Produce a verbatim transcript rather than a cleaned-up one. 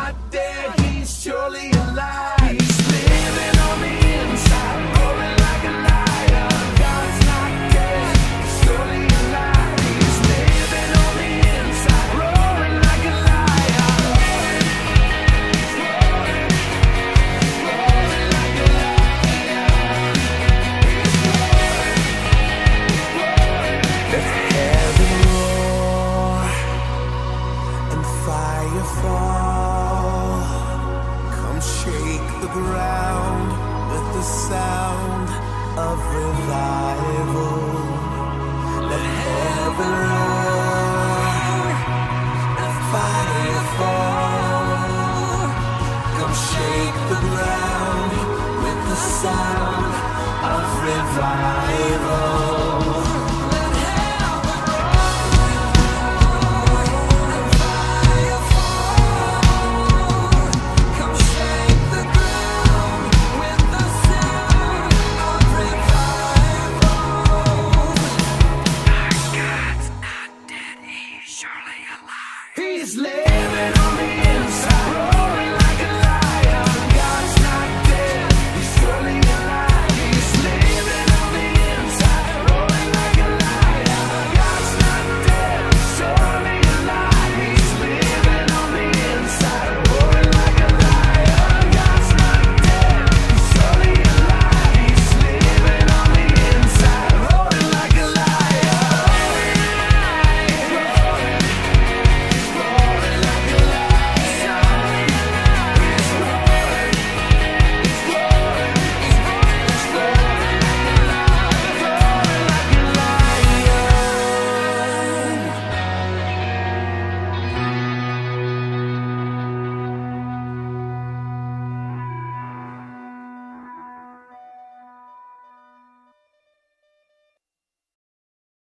not dead, he's surely alive. He's living on the inside, roaring like a lion. God's not dead, he's surely alive. He's living on the inside, roaring like a lion. Roaring, roaring like a lion. He's roaring, roaring. Let heaven roar and fire fall. Come shake the ground with the sound of revival. Let heaven roar and fire fall. Come shake the ground with the sound of revival.